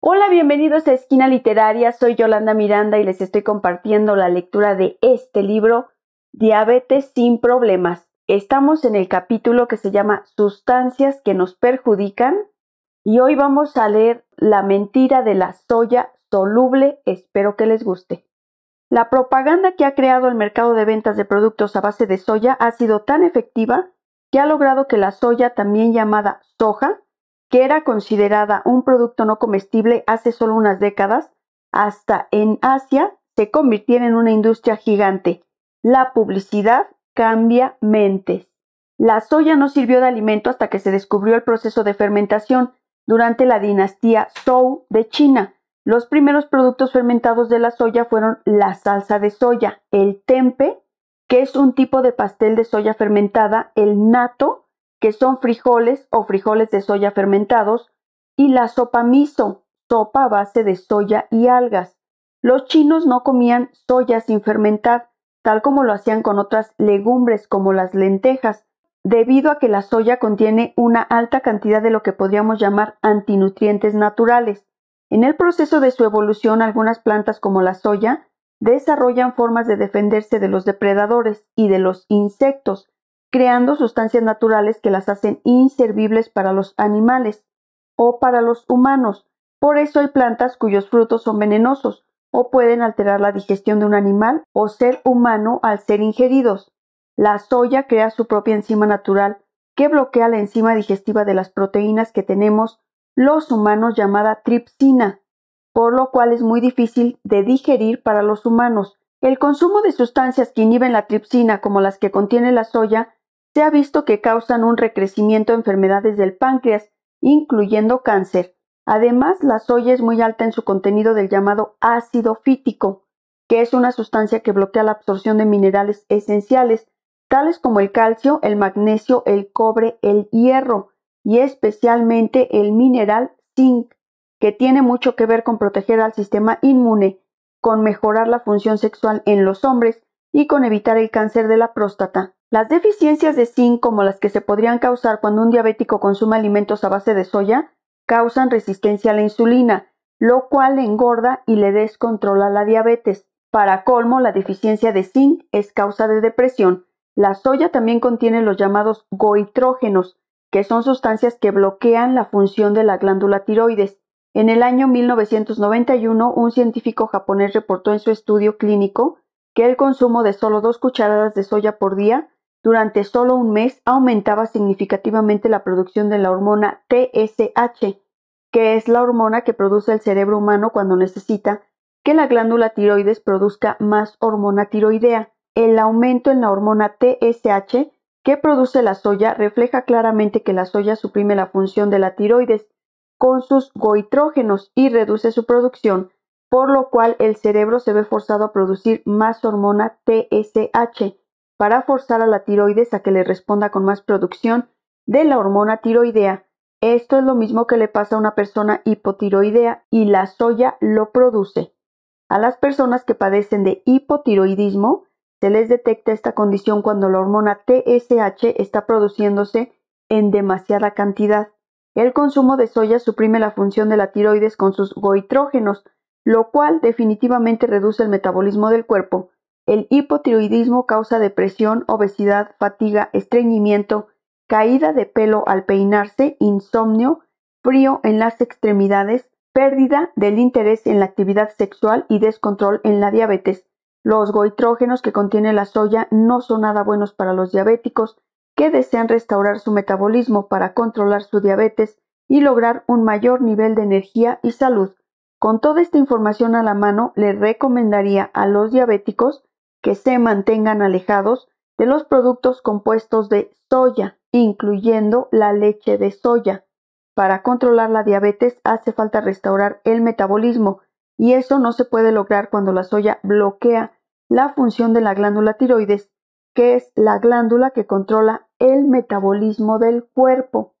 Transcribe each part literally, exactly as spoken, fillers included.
Hola, bienvenidos a Esquina Literaria, soy Yolanda Miranda y les estoy compartiendo la lectura de este libro, Diabetes sin problemas. Estamos en el capítulo que se llama Sustancias que nos perjudican y hoy vamos a leer La mentira de la soya soluble, espero que les guste. La propaganda que ha creado el mercado de ventas de productos a base de soya ha sido tan efectiva que ha logrado que la soya, también llamada soja, que era considerada un producto no comestible hace solo unas décadas, hasta en Asia se convirtiera en una industria gigante. La publicidad cambia mentes. La soya no sirvió de alimento hasta que se descubrió el proceso de fermentación durante la dinastía Zhou de China. Los primeros productos fermentados de la soya fueron la salsa de soya, el tempe, que es un tipo de pastel de soya fermentada, el natto, que son frijoles o frijoles de soya fermentados, y la sopa miso, sopa a base de soya y algas. Los chinos no comían soya sin fermentar, tal como lo hacían con otras legumbres como las lentejas, debido a que la soya contiene una alta cantidad de lo que podríamos llamar antinutrientes naturales. En el proceso de su evolución, algunas plantas como la soya desarrollan formas de defenderse de los depredadores y de los insectos, creando sustancias naturales que las hacen inservibles para los animales o para los humanos. Por eso hay plantas cuyos frutos son venenosos o pueden alterar la digestión de un animal o ser humano al ser ingeridos. La soya crea su propia enzima natural que bloquea la enzima digestiva de las proteínas que tenemos los humanos, llamada tripsina, por lo cual es muy difícil de digerir para los humanos. El consumo de sustancias que inhiben la tripsina, como las que contiene la soya, se ha visto que causan un recrecimiento de enfermedades del páncreas, incluyendo cáncer. Además, la soya es muy alta en su contenido del llamado ácido fítico, que es una sustancia que bloquea la absorción de minerales esenciales, tales como el calcio, el magnesio, el cobre, el hierro y especialmente el mineral zinc, que tiene mucho que ver con proteger al sistema inmune, con mejorar la función sexual en los hombres y con evitar el cáncer de la próstata. Las deficiencias de zinc, como las que se podrían causar cuando un diabético consume alimentos a base de soya, causan resistencia a la insulina, lo cual le engorda y le descontrola la diabetes. Para colmo, la deficiencia de zinc es causa de depresión. La soya también contiene los llamados goitrógenos, que son sustancias que bloquean la función de la glándula tiroides. En el año mil novecientos noventa y uno, un científico japonés reportó en su estudio clínico que el consumo de solo dos cucharadas de soya por día durante solo un mes aumentaba significativamente la producción de la hormona T S H, que es la hormona que produce el cerebro humano cuando necesita que la glándula tiroides produzca más hormona tiroidea. El aumento en la hormona T S H que produce la soya refleja claramente que la soya suprime la función de la tiroides con sus goitrógenos y reduce su producción, por lo cual el cerebro se ve forzado a producir más hormona T S H para forzar a la tiroides a que le responda con más producción de la hormona tiroidea. Esto es lo mismo que le pasa a una persona hipotiroidea y la soya lo produce. A las personas que padecen de hipotiroidismo se les detecta esta condición cuando la hormona T S H está produciéndose en demasiada cantidad. El consumo de soya suprime la función de la tiroides con sus goitrógenos, lo cual definitivamente reduce el metabolismo del cuerpo. El hipotiroidismo causa depresión, obesidad, fatiga, estreñimiento, caída de pelo al peinarse, insomnio, frío en las extremidades, pérdida del interés en la actividad sexual y descontrol en la diabetes. Los goitrógenos que contiene la soya no son nada buenos para los diabéticos que desean restaurar su metabolismo para controlar su diabetes y lograr un mayor nivel de energía y salud. Con toda esta información a la mano, le recomendaría a los diabéticos que se mantengan alejados de los productos compuestos de soya, incluyendo la leche de soya. Para controlar la diabetes hace falta restaurar el metabolismo y eso no se puede lograr cuando la soya bloquea la función de la glándula tiroides, que es la glándula que controla el metabolismo del cuerpo.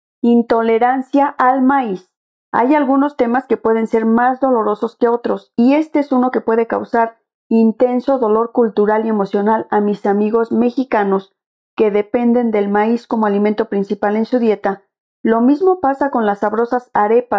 Intolerancia al maíz. Hay algunos temas que pueden ser más dolorosos que otros y este es uno que puede causar intenso dolor cultural y emocional a mis amigos mexicanos que dependen del maíz como alimento principal en su dieta. Lo mismo pasa con las sabrosas arepas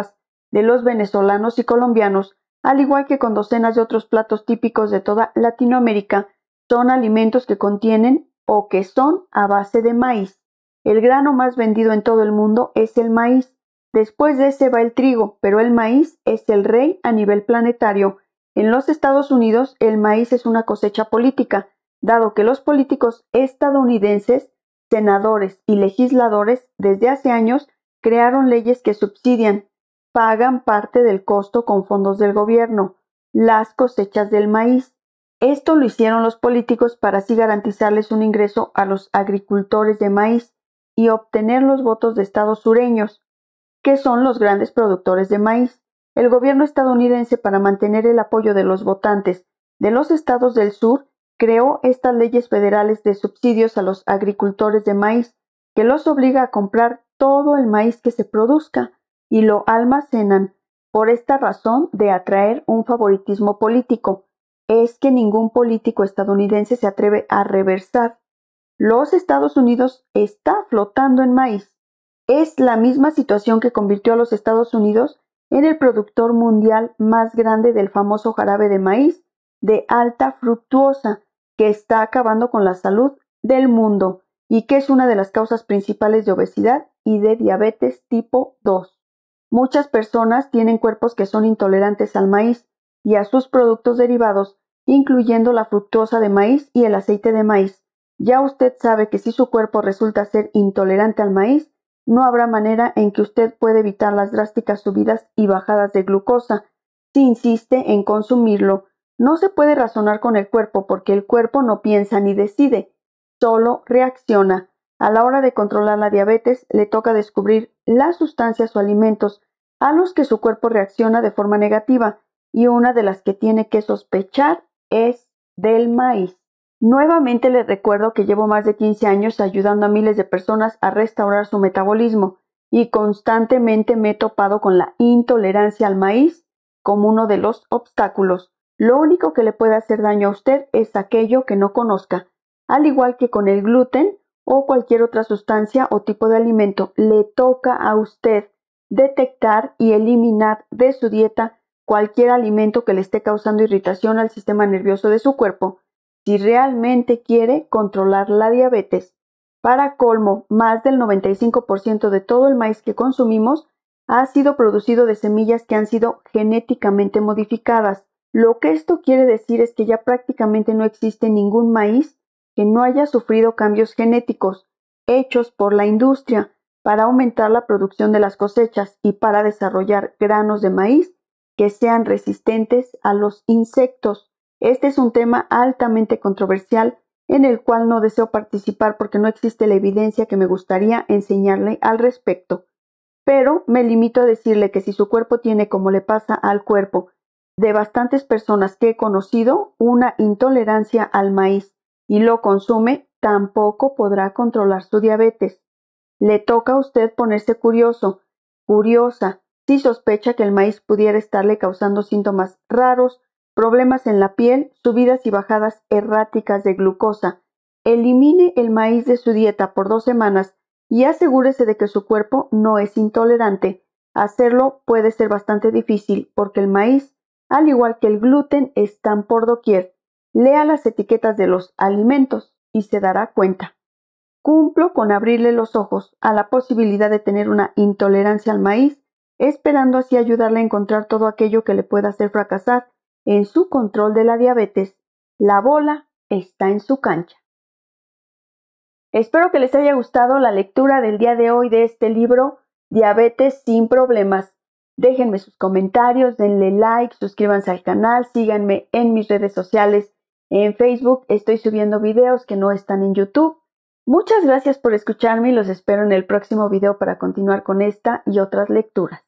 de los venezolanos y colombianos, al igual que con docenas de otros platos típicos de toda Latinoamérica, son alimentos que contienen o que son a base de maíz. El grano más vendido en todo el mundo es el maíz. Después de ese va el trigo, pero el maíz es el rey a nivel planetario. En los Estados Unidos, el maíz es una cosecha política, dado que los políticos estadounidenses, senadores y legisladores, desde hace años, crearon leyes que subsidian, pagan parte del costo con fondos del gobierno, las cosechas del maíz. Esto lo hicieron los políticos para así garantizarles un ingreso a los agricultores de maíz y obtener los votos de estados sureños, que son los grandes productores de maíz. El gobierno estadounidense, para mantener el apoyo de los votantes de los estados del sur, creó estas leyes federales de subsidios a los agricultores de maíz, que los obliga a comprar todo el maíz que se produzca y lo almacenan, por esta razón de atraer un favoritismo político. Es que ningún político estadounidense se atreve a reversar. Los Estados Unidos está flotando en maíz. Es la misma situación que convirtió a los Estados Unidos en el productor mundial más grande del famoso jarabe de maíz de alta fructuosa, que está acabando con la salud del mundo y que es una de las causas principales de obesidad y de diabetes tipo dos. Muchas personas tienen cuerpos que son intolerantes al maíz y a sus productos derivados, incluyendo la fructosa de maíz y el aceite de maíz. Ya usted sabe que si su cuerpo resulta ser intolerante al maíz, no habrá manera en que usted pueda evitar las drásticas subidas y bajadas de glucosa si insiste en consumirlo. No se puede razonar con el cuerpo porque el cuerpo no piensa ni decide, solo reacciona. A la hora de controlar la diabetes, le toca descubrir las sustancias o alimentos a los que su cuerpo reacciona de forma negativa, y una de las que tiene que sospechar es del maíz. Nuevamente les recuerdo que llevo más de quince años ayudando a miles de personas a restaurar su metabolismo y constantemente me he topado con la intolerancia al maíz como uno de los obstáculos. Lo único que le puede hacer daño a usted es aquello que no conozca. Al igual que con el gluten o cualquier otra sustancia o tipo de alimento, le toca a usted detectar y eliminar de su dieta cualquier alimento que le esté causando irritación al sistema nervioso de su cuerpo, si realmente quiere controlar la diabetes. Para colmo, más del noventa y cinco por ciento de todo el maíz que consumimos ha sido producido de semillas que han sido genéticamente modificadas. Lo que esto quiere decir es que ya prácticamente no existe ningún maíz que no haya sufrido cambios genéticos hechos por la industria para aumentar la producción de las cosechas y para desarrollar granos de maíz que sean resistentes a los insectos. Este es un tema altamente controversial en el cual no deseo participar porque no existe la evidencia que me gustaría enseñarle al respecto. Pero me limito a decirle que si su cuerpo tiene, como le pasa al cuerpo de bastantes personas que he conocido, una intolerancia al maíz y lo consume, tampoco podrá controlar su diabetes. Le toca a usted ponerse curioso, curiosa, si sospecha que el maíz pudiera estarle causando síntomas raros, problemas en la piel, subidas y bajadas erráticas de glucosa. Elimine el maíz de su dieta por dos semanas y asegúrese de que su cuerpo no es intolerante. Hacerlo puede ser bastante difícil porque el maíz, al igual que el gluten, están por doquier. Lea las etiquetas de los alimentos y se dará cuenta. Cumplo con abrirle los ojos a la posibilidad de tener una intolerancia al maíz, esperando así ayudarle a encontrar todo aquello que le pueda hacer fracasar en su control de la diabetes. La bola está en su cancha. Espero que les haya gustado la lectura del día de hoy de este libro, Diabetes sin Problemas. Déjenme sus comentarios, denle like, suscríbanse al canal, síganme en mis redes sociales. En Facebook estoy subiendo videos que no están en YouTube. Muchas gracias por escucharme y los espero en el próximo video para continuar con esta y otras lecturas.